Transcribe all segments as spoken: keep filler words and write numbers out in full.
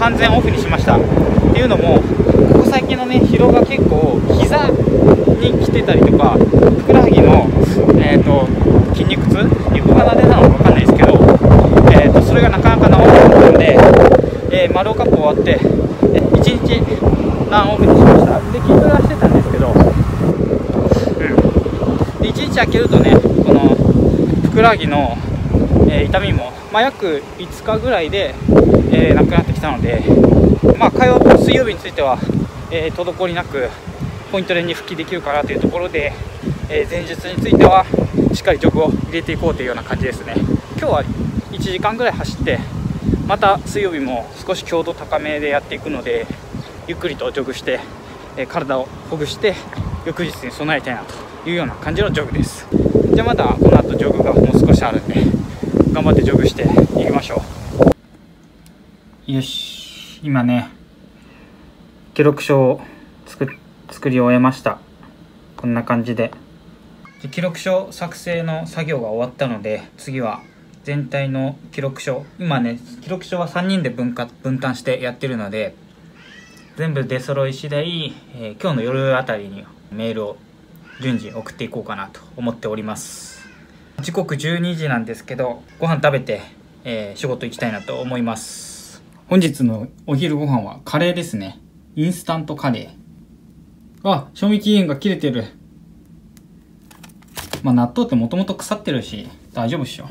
完全オフにしました。っていうのも、ここ最近のね疲労が結構膝に来てたりとか、ふくらはぎの、えー、と筋肉痛、横がなでなのか分かんないですけど、えー、とそれがなかなか治らなかったので、えー、マローカップ終わって、えいちにちランオフにしました。で筋トレはしてたんですけど、うん、でいちにち空けるとね、このふくらはぎの、えー、痛みも、まあ、約いつかぐらいで、えー、なくなってきたので、まあ、火曜日、水曜日については、えー、滞りなくポイント練に復帰できるかなというところで、えー、前日についてはしっかりジョグを入れていこうというような感じですね。今日はいちじかんぐらい走って、また水曜日も少し強度高めでやっていくので、ゆっくりとジョグして、えー、体をほぐして翌日に備えたいなというような感じのジョグです。じゃあまたこの後ジョグがもう少しあるんで、頑張ってジョグしていきましょう。よし、今ね記録書を作作り終えました。こんな感じで記録書作成の作業が終わったので、次は全体の記録書、今ね記録書はさんにんで分割分担してやってるので、全部出揃い次第、えー、今日の夜あたりにメールを順次送っていこうかなと思っております。時刻じゅうにじなんですけど、ご飯食べて、えー、仕事行きたいなと思います。本日のお昼ご飯はカレーですね。インスタントカレー。あ、賞味期限が切れてる。まあ納豆ってもともと腐ってるし大丈夫っしょ。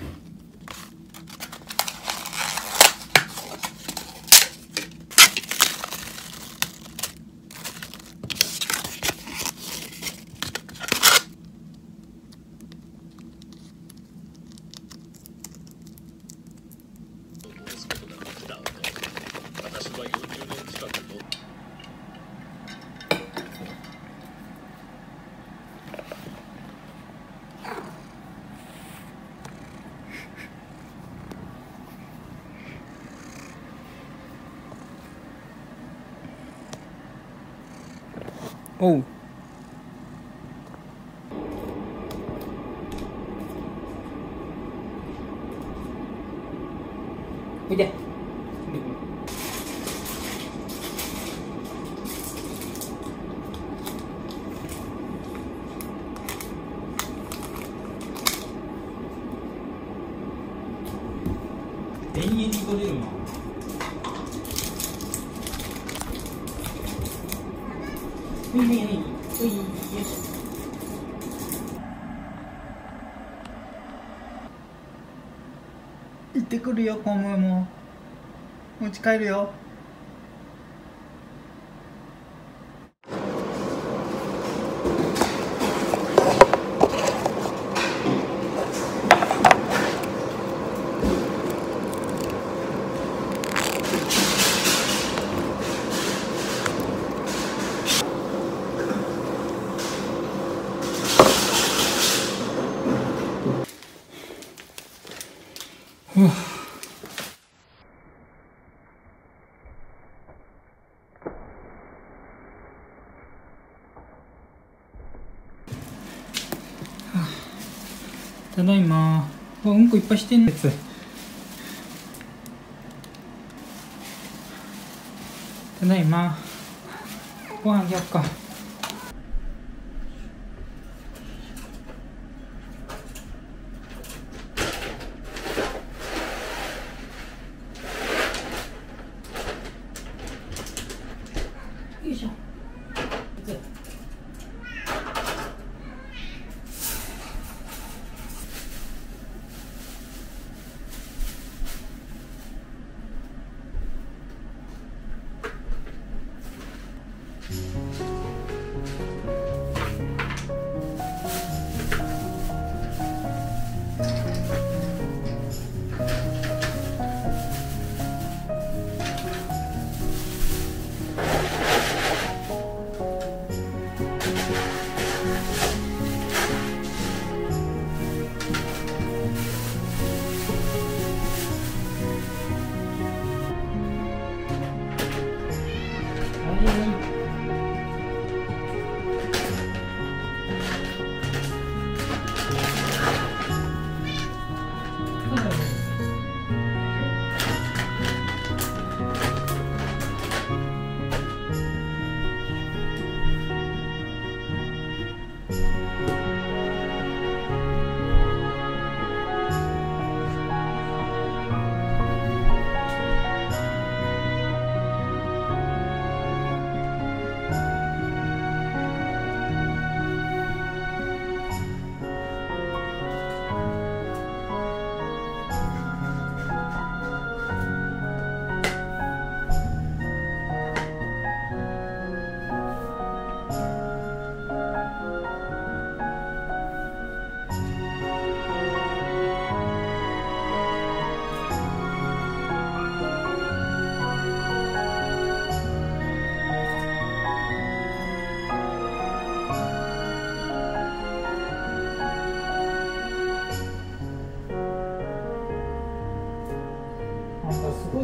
おう。見て。永遠に取れるな。いいねいいねいい。よし。行ってくるよ、コムも。持ち帰るよ。ふう。ただいま。あ、うんこいっぱいしてんです。ただいま。ご飯あげよっか。よいしょ。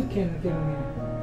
毛抜けるね。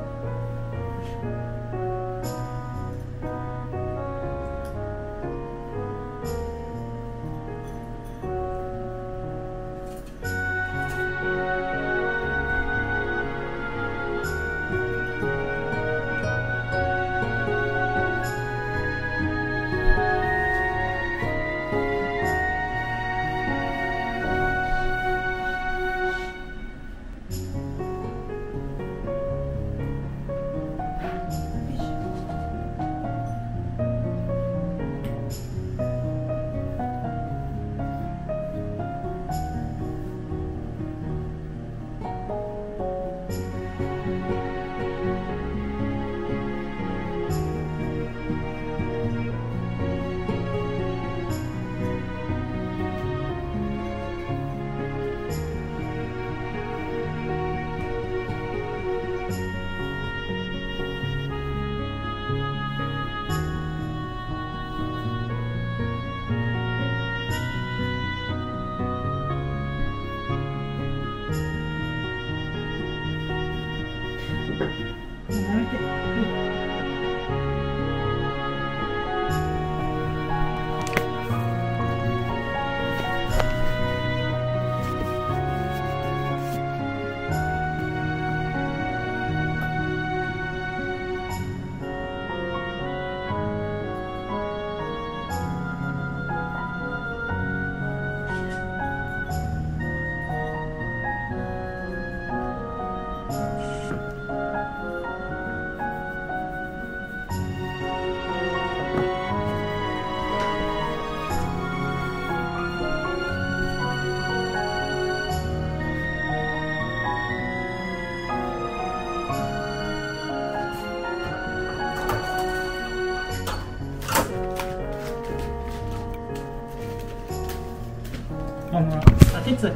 あの、あ、鉄。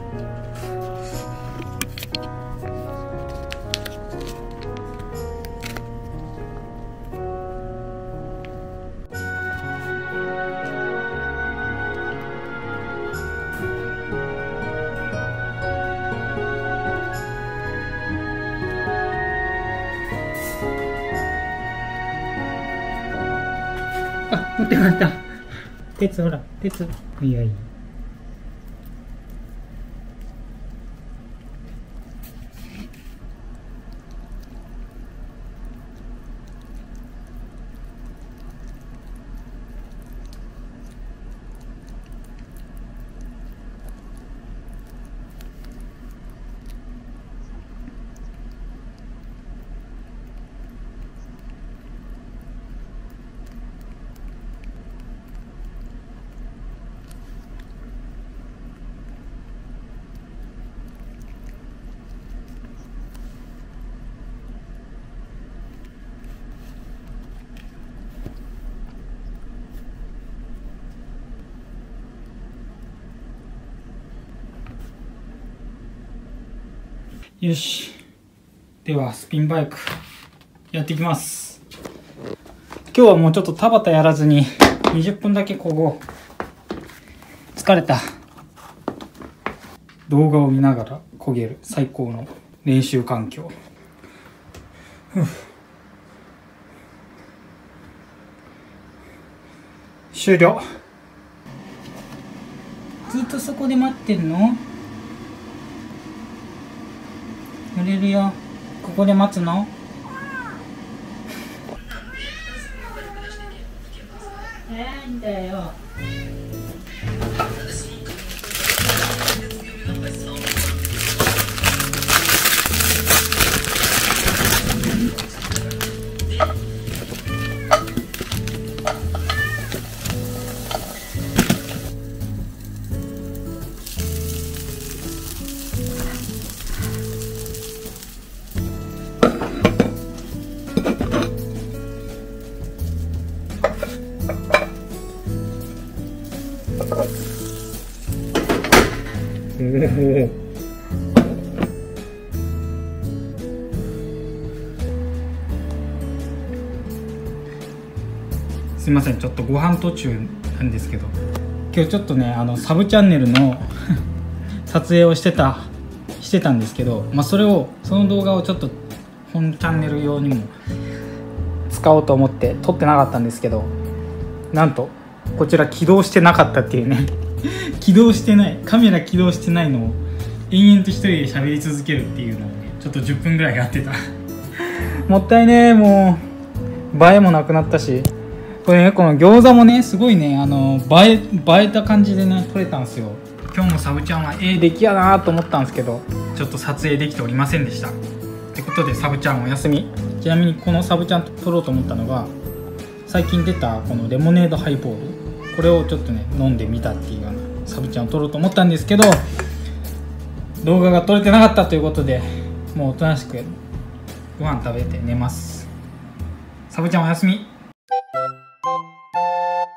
あ、持ってかれた。鉄、ほら、鉄。いやいい。よし。ではスピンバイクやっていきます。今日はもうちょっと田畑やらずににじゅっぷんだけここ疲れた。動画を見ながら漕げる最高の練習環境。ふう。終了。ずっとそこで待ってんの？乗れるよ。ここで待つの？なんだよ。すいません、ちょっとご飯途中なんですけど、今日ちょっとね、あのサブチャンネルの撮影をしてたしてたんですけど、まあ、それをその動画をちょっと本チャンネル用にも使おうと思って撮ってなかったんですけど、なんとこちら起動してなかったっていうね起動してない、カメラ起動してないのを延々と一人で喋り続けるっていうのをね、ちょっとじゅっぷんぐらいやってたもったいねえ。もう映えもなくなったし、これね、この餃子もねすごいね、あの映え映えた感じでね撮れたんですよ。今日もサブちゃんはええ出来やなと思ったんですけど、ちょっと撮影できておりませんでした。ってことでサブちゃんお休み。ちなみにこのサブちゃんと撮ろうと思ったのが、最近出たこのレモネードハイボール、これをちょっとね飲んでみたっていうようなサブちゃんを撮ろうと思ったんですけど、動画が撮れてなかったということで、もうおとなしくご飯食べて寝ます。サブちゃんおやすみ。